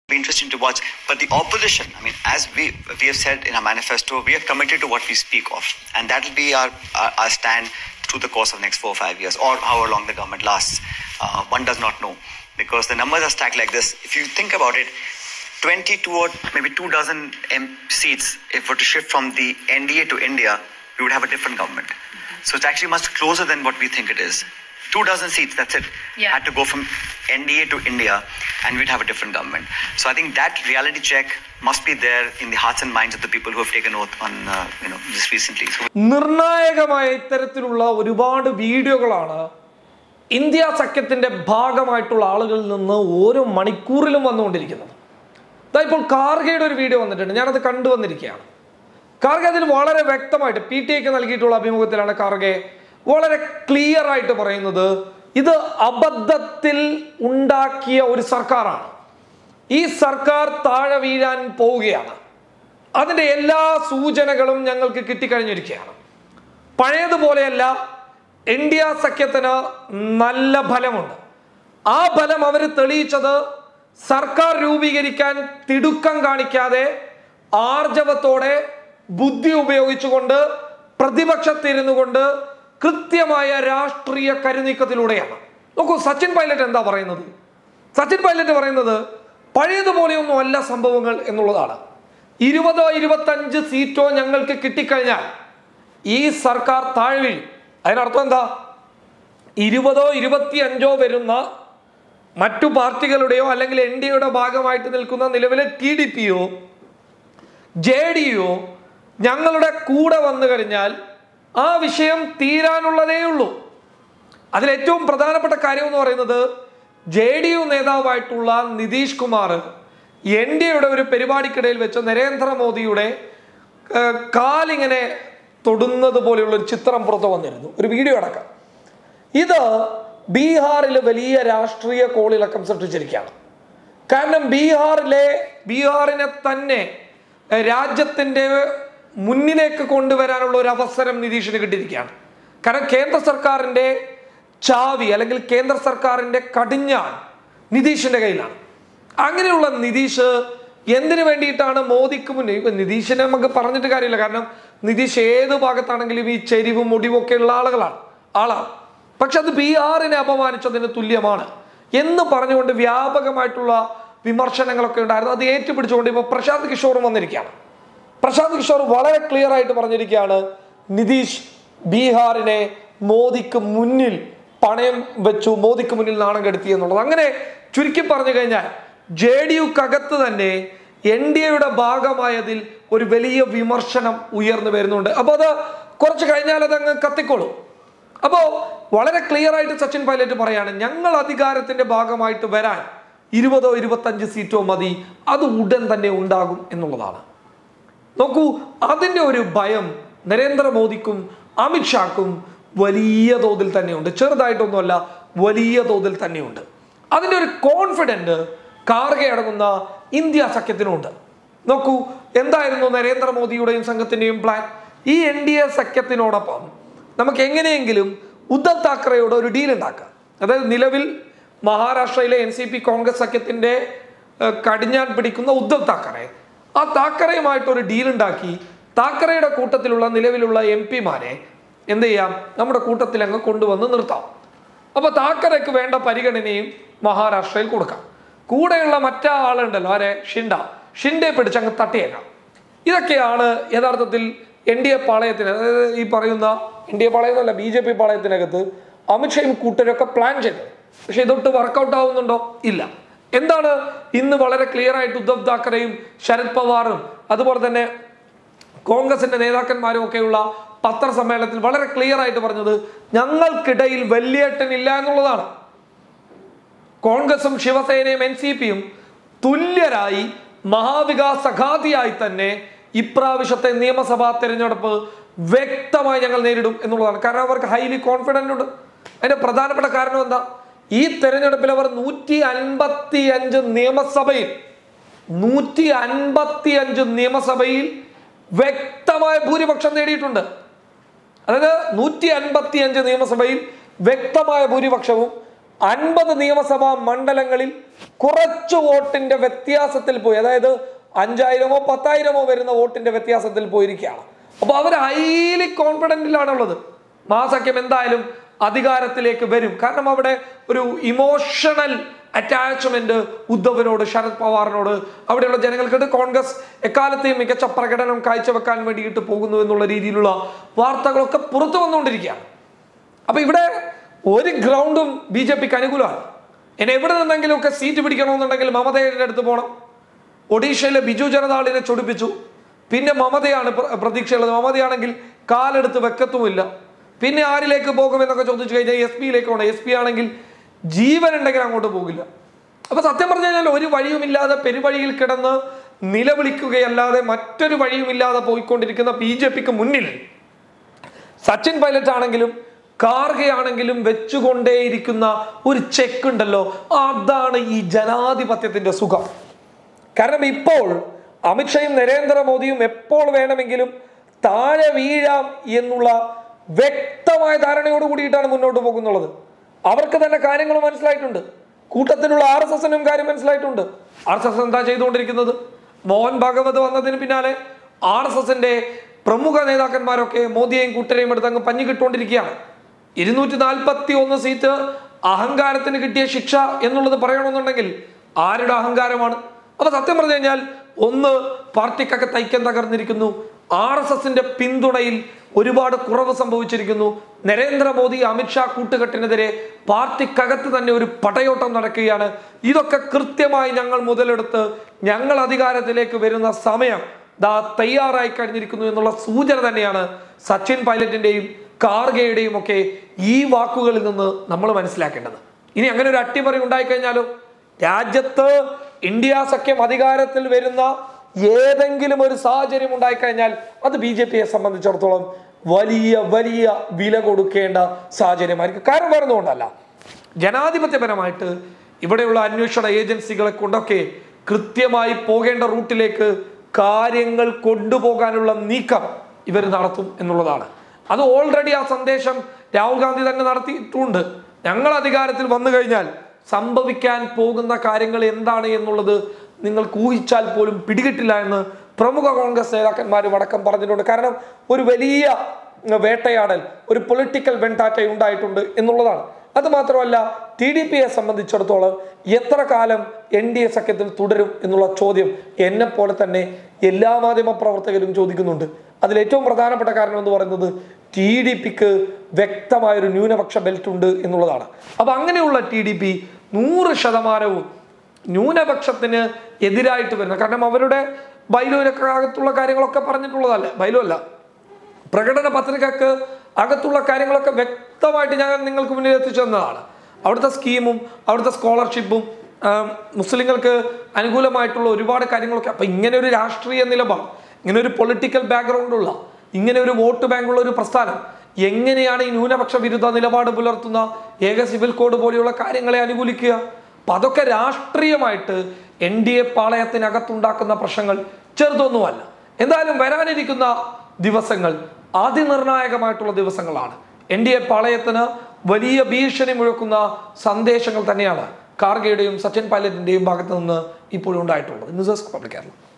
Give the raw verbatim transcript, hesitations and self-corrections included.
Be interesting to watch. But the opposition, I mean, as we we have said in our manifesto, we are committed to what we speak of, and that will be our, our our stand through the course of next four or five years, or however long the government lasts. Uh, one does not know, because the numbers are stacked like this. If you think about it, twenty-two or maybe two dozen M- seats, if we were to shift from the N D A to India, we would have a different government. So it's actually much closer than what we think it is. Two dozen seats, that's it. Yeah. Had to go from N D A to India, and we'd have a different government. So I think that reality check must be there in the hearts and minds of the people who have taken oath on, uh, you know, just recently. So നിർണായകമായ ഇത്തരത്തിലുള്ള ഒരുപാട് വീഡിയോകളാണ് India സഖ്യത്തിന്റെ ഭാഗമായിട്ടുള്ള ആളുകളിൽ നിന്ന് ഓരോ മണിക്കൂറിലും വന്നുകൊണ്ടിരിക്കുന്നത്. ദാ ഇപ്പോൾ കാർഗയുടെ ഒരു വീഡിയോ വന്നിട്ടുണ്ട്. ഞാനത് കണ്ടുവന്നിരിക്കുകയാണ്. കാർഗെ അതിൽ വളരെ വ്യക്തമായിട്ട് പി ടി ഐക്ക് നൽകിയിട്ടുള്ള അഭിമുഖത്തിലാണ് കാർഗെ വളരെ ക്ലിയർ ആയിട്ട് പറയുന്നത്, ഇത് അബദ്ധത്തിൽ ഉണ്ടാക്കിയ ഒരു സർക്കാരാണ്. ഈ സർക്കാർ താഴെ വീഴാൻ പോവുകയാണ്. അതിൻ്റെ എല്ലാ സൂചനകളും ഞങ്ങൾക്ക് കിട്ടിക്കഴിഞ്ഞിരിക്കുകയാണ്. പഴയതുപോലെയല്ല, ഇന്ത്യ സഖ്യത്തിന് നല്ല ഫലമുണ്ട്. ആ ഫലം അവർ തെളിയിച്ചത് സർക്കാർ രൂപീകരിക്കാൻ തിടുക്കം കാണിക്കാതെ ആർജവത്തോടെ ബുദ്ധി ഉപയോഗിച്ചുകൊണ്ട് പ്രതിപക്ഷത്തിരുന്നു കൊണ്ട് കൃത്യമായ രാഷ്ട്രീയ കരുനീക്കത്തിലൂടെയാണ്. നോക്കൂ, സച്ചിൻ പൈലറ്റ് എന്താ പറയുന്നത്? സച്ചിൻ പൈലറ്റ് പറയുന്നത് പഴയതുപോലെയൊന്നും അല്ല സംഭവങ്ങൾ എന്നുള്ളതാണ്. ഇരുപതോ ഇരുപത്തഞ്ച് സീറ്റോ ഞങ്ങൾക്ക് കിട്ടിക്കഴിഞ്ഞാൽ ഈ സർക്കാർ താഴെ വീഴും. അതിനർത്ഥം എന്താ? ഇരുപതോ ഇരുപത്തി അഞ്ചോ വരുന്ന മറ്റു പാർട്ടികളുടെയോ അല്ലെങ്കിൽ എൻ ഡി എയുടെ ഭാഗമായിട്ട് നിൽക്കുന്ന നിലവിലെ ടി ഡി പിയോ ജെ ഡിയോ ഞങ്ങളുടെ കൂടെ വന്നു കഴിഞ്ഞാൽ ആ വിഷയം തീരാനുള്ളതേ ഉള്ളൂ. അതിലേറ്റവും പ്രധാനപ്പെട്ട കാര്യം എന്ന് പറയുന്നത്, ജെ ഡി യു നേതാവായിട്ടുള്ള നിതീഷ് കുമാർ എൻ ഡി എയുടെ ഒരു പരിപാടിക്കിടയിൽ വെച്ച് നരേന്ദ്രമോദിയുടെ കാലിങ്ങനെ തൊടുന്നത് പോലെയുള്ള ഒരു ചിത്രം പുറത്തു വന്നിരുന്നു, ഒരു വീഡിയോ അടക്കം. ഇത് ബീഹാറിൽ വലിയ രാഷ്ട്രീയ കോളിളക്കം സൃഷ്ടിച്ചിരിക്കുകയാണ്. കാരണം ബീഹാറിലെ ബീഹാറിനെ തന്നെ രാജ്യത്തിൻ്റെ മുന്നിലേക്ക് കൊണ്ടുവരാനുള്ള ഒരു അവസരം നിതീഷിന് കിട്ടിയിരിക്കുകയാണ്. കാരണം കേന്ദ്ര സർക്കാരിൻ്റെ ചാവി അല്ലെങ്കിൽ കേന്ദ്ര സർക്കാരിൻ്റെ കടിഞ്ഞാൺ നിതീഷിൻ്റെ കയ്യിലാണ്. അങ്ങനെയുള്ള നിതീഷ് എന്തിനു വേണ്ടിയിട്ടാണ് മോദിക്ക് മുന്നിൽ, ഇപ്പം നിതീഷിനെ നമുക്ക് പറഞ്ഞിട്ട് കാര്യമില്ല, കാരണം നിതീഷ് ഏത് ഭാഗത്താണെങ്കിലും ഈ ചെരിവും മുടിവും ഒക്കെ ഉള്ള ആളുകളാണ് ആളാണ് പക്ഷെ അത് ബീഹാറിനെ അപമാനിച്ചതിന് തുല്യമാണ് എന്ന് പറഞ്ഞുകൊണ്ട് വ്യാപകമായിട്ടുള്ള വിമർശനങ്ങളൊക്കെ ഉണ്ടായിരുന്നു. അത് ഏറ്റുപിടിച്ചുകൊണ്ട് ഇപ്പോൾ പ്രശാന്ത് കിഷോറും വന്നിരിക്കുകയാണ്. പ്രശാന്ത് കിഷോർ വളരെ ക്ലിയർ ആയിട്ട് പറഞ്ഞിരിക്കുകയാണ്, നിതീഷ് ബീഹാറിനെ മോദിക്ക് മുന്നിൽ പണയം വെച്ചു, മോദിക്ക് മുന്നിൽ നാണം കെടുത്തി എന്നുള്ളത്. അങ്ങനെ ചുരുക്കി പറഞ്ഞു കഴിഞ്ഞാൽ ജെ ഡി യുക്കകത്ത് തന്നെ എൻ ഡി എയുടെ ഭാഗമായതിൽ ഒരു വലിയ വിമർശനം ഉയർന്നു വരുന്നുണ്ട്. അപ്പോൾ അത് കുറച്ച് കഴിഞ്ഞാൽ അതങ്ങ് കത്തിക്കോളും. അപ്പോൾ വളരെ ക്ലിയർ ആയിട്ട് സച്ചിൻ പൈലറ്റ് പറയാണ്, ഞങ്ങൾ അധികാരത്തിന്റെ ഭാഗമായിട്ട് വരാൻ ഇരുപതോ ഇരുപത്തഞ്ച് സീറ്റോ മതി, അത് ഉടൻ തന്നെ ഉണ്ടാകും എന്നുള്ളതാണ്. നോക്കൂ, അതിൻ്റെ ഒരു ഭയം നരേന്ദ്രമോദിക്കും അമിത്ഷാക്കും വലിയ തോതിൽ തന്നെയുണ്ട്. ചെറുതായിട്ടൊന്നുമല്ല, വലിയ തോതിൽ തന്നെയുണ്ട്. അതിൻ്റെ ഒരു കോൺഫിഡൻറ്റ് കാർഗെ അടങ്ങുന്ന ഇന്ത്യ സഖ്യത്തിനുണ്ട്. നോക്കൂ, എന്തായിരുന്നു നരേന്ദ്രമോദിയുടെയും സംഘത്തിൻ്റെയും പ്ലാൻ? ഈ എൻ ഡി എ സഖ്യത്തിനോടൊപ്പം നമുക്ക് എങ്ങനെയെങ്കിലും ഉദ്ധവ് താക്കറെയോട് ഒരു ഡീൽ ഉണ്ടാക്കാം. അതായത് നിലവിൽ മഹാരാഷ്ട്രയിലെ എൻ സി പി കോൺഗ്രസ് സഖ്യത്തിൻ്റെ കടിഞ്ഞാൻ പിടിക്കുന്ന ഉദ്ധവ് താക്കറെ, ആ താക്കറയുമായിട്ടൊരു ഡീൽ ഉണ്ടാക്കി താക്കറയുടെ കൂട്ടത്തിലുള്ള നിലവിലുള്ള എം പിമാരെ എന്ത് ചെയ്യാം, നമ്മുടെ കൂട്ടത്തിൽ അങ്ങ് കൊണ്ടുവന്ന് നിർത്താം. അപ്പോൾ താക്കറയ്ക്ക് വേണ്ട പരിഗണനയും മഹാരാഷ്ട്രയിൽ കൊടുക്കാം. കൂടെയുള്ള മറ്റാ ആളുണ്ടല്ലോ, ആരെ, ഷിൻഡ ഷിൻഡെ പിടിച്ചങ്ങ് തട്ടിയേക്കാം. ഇതൊക്കെയാണ് യഥാർത്ഥത്തിൽ എൻ ഡി എ പാളയത്തിന്, അതായത് ഈ പറയുന്ന എൻ ഡി എ പാളയം എന്നല്ല ബി ജെ പി പാളയത്തിനകത്ത് അമിത്ഷായും കൂട്ടരൊക്കെ പ്ലാൻ ചെയ്തത്. പക്ഷെ ഇതൊട്ട് വർക്കൗട്ട് ആവുന്നുണ്ടോ? ഇല്ല. എന്താണ് ഇന്ന് വളരെ ക്ലിയർ ആയിട്ട് ഉദ്ധവ് താക്കറെയും ശരത് പവാറും അതുപോലെ തന്നെ കോൺഗ്രസിന്റെ നേതാക്കന്മാരും ഒക്കെയുള്ള പത്രസമ്മേളനത്തിൽ വളരെ ക്ലിയർ ആയിട്ട് പറഞ്ഞത്, ഞങ്ങൾക്കിടയിൽ വലിയേട്ടനില്ല എന്നുള്ളതാണ്. കോൺഗ്രസും ശിവസേനയും എൻ സി പിയും തുല്യരായി മഹാവികാസ് അഘാതിയായി തന്നെ ഇപ്രാവശ്യത്തെ നിയമസഭാ തെരഞ്ഞെടുപ്പ് വ്യക്തമായി ഞങ്ങൾ നേരിടും എന്നുള്ളതാണ്. കാരണം അവർക്ക് ഹൈലി കോൺഫിഡൻ്റ് ഉണ്ട്. അതിന്റെ പ്രധാനപ്പെട്ട കാരണം എന്താ? ഈ തെരഞ്ഞെടുപ്പിൽ അവർ നൂറ്റി അൻപത്തി അഞ്ച് നിയമസഭയിൽ നൂറ്റി അൻപത്തി അഞ്ച് നിയമസഭയിൽ വ്യക്തമായ ഭൂരിപക്ഷം നേടിയിട്ടുണ്ട്. അതായത് നൂറ്റി അൻപത്തി അഞ്ച് നിയമസഭയിൽ വ്യക്തമായ ഭൂരിപക്ഷവും അൻപത് നിയമസഭാ മണ്ഡലങ്ങളിൽ കുറച്ച് വോട്ടിന്റെ വ്യത്യാസത്തിൽ പോയി, അതായത് അഞ്ചായിരമോ പത്തായിരമോ വരുന്ന വോട്ടിന്റെ വ്യത്യാസത്തിൽ പോയിരിക്കുകയാണ്. അപ്പൊ അവർ ഹൈലി കോൺഫിഡന്റിലാണുള്ളത്. മഹാസഖ്യം എന്തായാലും അധികാരത്തിലേക്ക് വരും. കാരണം അവിടെ ഒരു ഇമോഷണൽ അറ്റാച്ച്മെന്റ് ഉദ്ധവിനോട്, ശരത് പവാറിനോട് അവിടെയുള്ള ജനങ്ങൾക്കിട്ട് കോൺഗ്രസ് എക്കാലത്തെയും മികച്ച പ്രകടനം കാഴ്ചവെക്കാൻ വേണ്ടിയിട്ട് പോകുന്നു എന്നുള്ള രീതിയിലുള്ള വാർത്തകളൊക്കെ പുറത്തു വന്നുകൊണ്ടിരിക്കുകയാണ്. അപ്പൊ ഇവിടെ ഒരു ഗ്രൗണ്ടും ബി ജെ പിക്ക് അനുകൂലമാണ്. ഇനി എവിടെ നിന്നെങ്കിലും ഒക്കെ സീറ്റ് പിടിക്കണമെന്നുണ്ടെങ്കിൽ മമതയുടെ അടുത്ത് പോകണം. ഒഡീഷയിലെ ബിജു ജനതാളിനെ ചൊടിപ്പിച്ചു. പിന്നെ മമതയാണ് പ്രതീക്ഷയുള്ളത്. മമതയാണെങ്കിൽ കാലെടുത്ത് വെക്കത്തുമില്ല. പിന്നെ ആരിലേക്ക് പോകുമെന്നൊക്കെ ചോദിച്ചു കഴിഞ്ഞാൽ എസ് പിയിലേക്ക് പോകണം. എസ് പി ആണെങ്കിൽ ജീവൻ ഉണ്ടെങ്കിൽ അങ്ങോട്ട് പോകില്ല. അപ്പൊ സത്യം പറഞ്ഞു കഴിഞ്ഞാൽ ഒരു വഴിയുമില്ലാതെ പെരുവഴിയിൽ കിടന്ന് നിലവിളിക്കുകയല്ലാതെ മറ്റൊരു വഴിയുമില്ലാതെ പോയിക്കൊണ്ടിരിക്കുന്ന ബി ജെ പിക്ക് മുന്നിൽ സച്ചിൻ പൈലറ്റ് ആണെങ്കിലും കാർഗെ ആണെങ്കിലും വെച്ചുകൊണ്ടേയിരിക്കുന്ന ഒരു ചെക്ക് ഉണ്ടല്ലോ, അതാണ് ഈ ജനാധിപത്യത്തിന്റെ സുഖം. കാരണം ഇപ്പോൾ അമിത്ഷായും നരേന്ദ്രമോദിയും എപ്പോൾ വേണമെങ്കിലും താഴെ വീഴാം എന്നുള്ള വ്യക്തമായ ധാരണയോട് കൂടിയിട്ടാണ് മുന്നോട്ട് പോകുന്നുള്ളത്. അവർക്ക് തന്നെ കാര്യങ്ങൾ മനസ്സിലായിട്ടുണ്ട്. കൂട്ടത്തിലുള്ള ആർ എസ് എസിനും കാര്യം മനസ്സിലായിട്ടുണ്ട്. ആർ എസ് എസ് എന്താ ചെയ്തുകൊണ്ടിരിക്കുന്നത്? മോഹൻ ഭാഗവത് വന്നതിന് പിന്നാലെ ആർ എസ് എസിന്റെ പ്രമുഖ നേതാക്കന്മാരൊക്കെ മോദിയെയും കൂട്ടരെയും എടുത്ത് അങ്ങ് പഞ്ഞു കിട്ടുകൊണ്ടിരിക്കുകയാണ്. ഇരുന്നൂറ്റി നാൽപ്പത്തി ഒന്ന് സീറ്റ് അഹങ്കാരത്തിന് കിട്ടിയ ശിക്ഷ എന്നുള്ളത് പറയണമെന്നുണ്ടെങ്കിൽ ആരുടെ അഹങ്കാരമാണ്? അപ്പൊ സത്യം പറഞ്ഞു കഴിഞ്ഞാൽ ഒന്ന് പാർട്ടിക്കൊക്കെ തൈക്കം തകർന്നിരിക്കുന്നു. ആർ എസ് എസിന്റെ പിന്തുണയിൽ ഒരുപാട് കുറവ് സംഭവിച്ചിരിക്കുന്നു. നരേന്ദ്രമോദി അമിത്ഷാ കൂട്ടുകെട്ടിനെതിരെ പാർട്ടിക്കകത്ത് തന്നെ ഒരു പടയോട്ടം നടക്കുകയാണ്. ഇതൊക്കെ കൃത്യമായി ഞങ്ങൾ മുതലെടുത്ത് ഞങ്ങൾ അധികാരത്തിലേക്ക് വരുന്ന സമയം ദാ തയ്യാറായി കഴിഞ്ഞിരിക്കുന്നു എന്നുള്ള സൂചന തന്നെയാണ് സച്ചിൻ പൈലറ്റിന്റെയും കാർഗെയുടെയും ഒക്കെ ഈ വാക്കുകളിൽ നിന്ന് നമ്മൾ മനസ്സിലാക്കേണ്ടത്. ഇനി അങ്ങനെ ഒരു അട്ടിമറി ഉണ്ടായിക്കഴിഞ്ഞാലോ, രാജ്യത്ത് ഇന്ത്യ സഖ്യം അധികാരത്തിൽ വരുന്ന ഏതെങ്കിലും ഒരു സാഹചര്യം ഉണ്ടായിക്കഴിഞ്ഞാൽ അത് ബി ജെ പിയെ സംബന്ധിച്ചിടത്തോളം വലിയ വലിയ വില കൊടുക്കേണ്ട സാഹചര്യമായിരിക്കും. കാരണം വരുന്നതുകൊണ്ടല്ല, ജനാധിപത്യപരമായിട്ട് ഇവിടെയുള്ള അന്വേഷണ ഏജൻസികളെ കൊണ്ടൊക്കെ കൃത്യമായി പോകേണ്ട റൂട്ടിലേക്ക് കാര്യങ്ങൾ കൊണ്ടുപോകാനുള്ള നീക്കം ഇവർ നടത്തും എന്നുള്ളതാണ്. അത് ഓൾറെഡി ആ സന്ദേശം രാഹുൽ ഗാന്ധി തന്നെ നടത്തിയിട്ടുണ്ട്. ഞങ്ങൾ അധികാരത്തിൽ വന്നു കഴിഞ്ഞാൽ സംഭവിക്കാൻ പോകുന്ന കാര്യങ്ങൾ എന്താണ് എന്നുള്ളത് നിങ്ങൾക്ക് ഊഹിച്ചാൽ പോലും പിടികിട്ടില്ല എന്ന് പ്രമുഖ കോൺഗ്രസ് നേതാക്കന്മാരും അടക്കം പറഞ്ഞിട്ടുണ്ട്. കാരണം ഒരു വലിയ വേട്ടയാടൽ, ഒരു പൊളിറ്റിക്കൽ വെണ്ടാറ്റ ഉണ്ടായിട്ടുണ്ട് എന്നുള്ളതാണ്. അത് മാത്രമല്ല, ടി ഡി പിയെ സംബന്ധിച്ചിടത്തോളം എത്ര കാലം എൻ ഡി എ സഖ്യത്തിൽ തുടരും എന്നുള്ള ചോദ്യം എന്നെ പോലെ തന്നെ എല്ലാ മാധ്യമ പ്രവർത്തകരും ചോദിക്കുന്നുണ്ട്. അതിൽ ഏറ്റവും പ്രധാനപ്പെട്ട കാരണം എന്ന് പറയുന്നത് ടി ഡി പിക്ക് വ്യക്തമായൊരു ന്യൂനപക്ഷ ബെൽറ്റ് ഉണ്ട് എന്നുള്ളതാണ്. അപ്പൊ അങ്ങനെയുള്ള ടി ഡി പി നൂറ് ശതമാനവും ന്യൂനപക്ഷത്തിന് എതിരായിട്ട് വരുന്നത്. കാരണം അവരുടെ ബൈലോയിലൊക്കെ അകത്തുള്ള കാര്യങ്ങളൊക്കെ പറഞ്ഞിട്ടുള്ളതല്ല, ബൈലോ അല്ല, പ്രകടന പത്രികക്ക് അകത്തുള്ള കാര്യങ്ങളൊക്കെ വ്യക്തമായിട്ട് ഞാൻ നിങ്ങൾക്ക് മുന്നിൽ എത്തിച്ചു തന്നതാണ്. അവിടുത്തെ സ്കീമും അവിടുത്തെ സ്കോളർഷിപ്പും മുസ്ലിങ്ങൾക്ക് അനുകൂലമായിട്ടുള്ള ഒരുപാട് കാര്യങ്ങളൊക്കെ. അപ്പൊ ഇങ്ങനെ ഒരു രാഷ്ട്രീയ നിലപാട്, ഇങ്ങനെ ഒരു പൊളിറ്റിക്കൽ ബാക്ക്ഗ്രൗണ്ടുള്ള, ഇങ്ങനെ ഒരു വോട്ട് ബാങ്കുള്ള ഒരു പ്രസ്ഥാനം എങ്ങനെയാണ് ഈ ന്യൂനപക്ഷ വിരുദ്ധ നിലപാട് പുലർത്തുന്ന ഏക സിവിൽ കോഡ് പോലെയുള്ള കാര്യങ്ങളെ അനുകൂലിക്കുക? അപ്പൊ അതൊക്കെ രാഷ്ട്രീയമായിട്ട് എൻ ഡി എ പാളയത്തിനകത്തുണ്ടാക്കുന്ന പ്രശ്നങ്ങൾ ചെറുതൊന്നുമല്ല. എന്തായാലും വരാനിരിക്കുന്ന ദിവസങ്ങൾ അതിനിർണായകമായിട്ടുള്ള ദിവസങ്ങളാണ്. എൻ ഡി എ പാളയത്തിന് വലിയ ഭീഷണി മുഴക്കുന്ന സന്ദേശങ്ങൾ തന്നെയാണ് കാർഗെയുടെയും സച്ചിൻ പൈലറ്റിന്റെയും ഭാഗത്ത് നിന്ന് ഇപ്പോഴും ഉണ്ടായിട്ടുള്ളത്. News desk public Kerala.